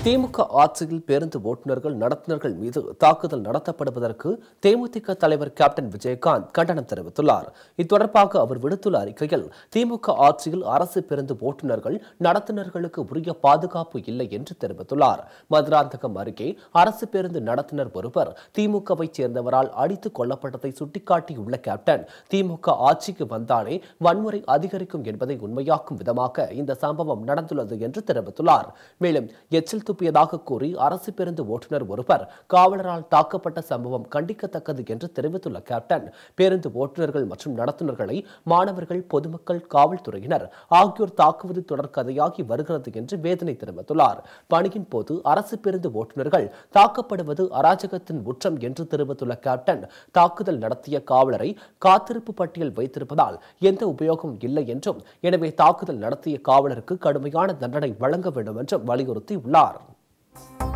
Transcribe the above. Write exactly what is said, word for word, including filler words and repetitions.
திமுக ஆட்சியில் பேருந்து ஓட்டுநர்கள் நடத்துனர்கள் மீது தாக்குதல் நடத்தப்படுவதற்கு தேமுதிக தலைவர் கேப்டன் விஜயகாந்த் கண்டனம் தெரிவித்துள்ளார். இத்தொடர்பாக அவர் விடுத்துள்ள அறிக்கையில், திமுக ஆட்சியில் அரசு பேருந்து ஓட்டுநர்கள் நடத்துனர்களுக்கு உரிய பாதுகாப்பு இல்லை என்று தெரிவித்துள்ளார். மதுராந்தகம் அருகே அரசு பேருந்து நடத்துனர் ஒருவர் திமுகவை சேர்ந்தவரால் அடித்துக் கொல்லப்பட்டதை சுட்டிக்காட்டியுள்ள கேப்டன், திமுக ஆட்சிக்கு வந்தாலே வன்முறை அதிகரிக்கும் என்பதை உண்மையாக்கும் விதமாக இந்த சம்பவம் நடந்துள்ளது என்று தெரிவித்துள்ளார். மேலும் எச்சில் துப்பியதாக கூறி அரசு பேருந்து ஓட்டுநர் ஒருவர் காவலரால் தாக்கப்பட்ட சம்பவம் கண்டிக்கத்தக்கது என்று தெரிவித்துள்ள கேப்டன், பேருந்து ஓட்டுநர்கள் மற்றும் நடத்துனர்களை மாணவர்கள், பொதுமக்கள், காவல்துறையினர் ஆகியோர் தாக்குவது தொடர் கதையாகி வருகிறது என்று வேதனை தெரிவித்துள்ளார். பணியின் போது அரசு பேருந்து ஓட்டுநர்கள் தாக்கப்படுவது அராஜகத்தின் உச்சம் என்று தெரிவித்துள்ள கேப்டன், தாக்குதல் நடத்திய காவலரை காத்திருப்பு பட்டியல் வைத்திருப்பதால் எந்த உபயோகம் இல்லை என்றும், எனவே தாக்குதல் நடத்திய காவலருக்கு கடுமையான தண்டனை வழங்க வேண்டும் என்றும் வலியுறுத்தியுள்ளார்.